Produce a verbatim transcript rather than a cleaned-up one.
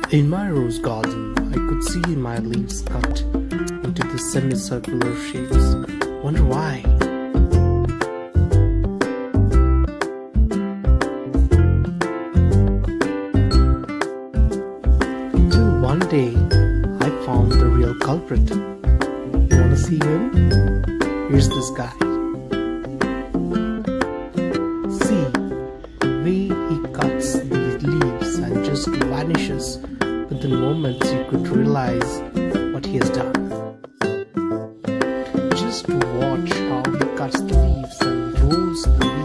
In my rose garden, I could see my leaves cut into the semicircular shapes. Wonder why? Till one day, I found the real culprit. You wanna see him? Here's this guy. See, the way he cuts these leaves and just vanishes within moments, you could realize what he has done. Just watch how he cuts the leaves and rolls the